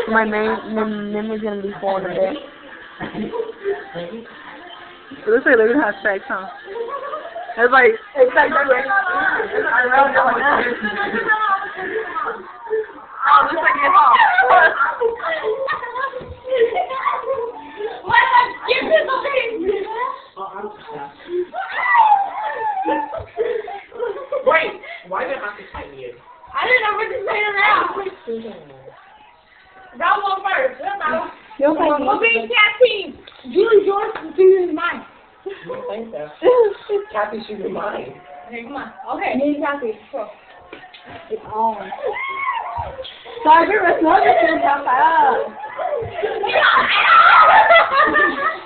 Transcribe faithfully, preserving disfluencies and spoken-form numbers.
My name, name, name is gonna be falling a bit. It looks like they're gonna have sex, huh? It's like, it's like, it's like, oh, looks like it's off. Wait, why did I have to say you? I didn't know what to say now. That one first. You're okay. We'll be cat team. Julie yours and Susan's mine. I don't think so. Kathy should be mine. Okay, come on. Okay. Me and Kathy. Go. It's on. Sorry, we're not going to